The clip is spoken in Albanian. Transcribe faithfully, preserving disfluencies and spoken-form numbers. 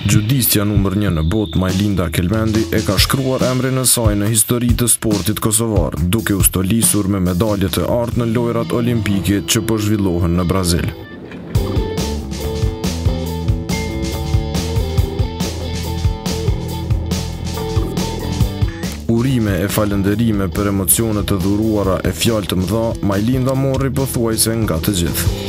Gjudistja numër një në botë, Majlinda Kelmendi, e ka shkruar emrin e saj në histori të sportit kosovar, duke u stolisur me medaljet e artë në lojrat olimpike që po zhvillohen në Brazil. Urime e falënderime për emocionet të dhuruara e fjalë të mëdha, Majlinda morri pothuajse nga të gjithë.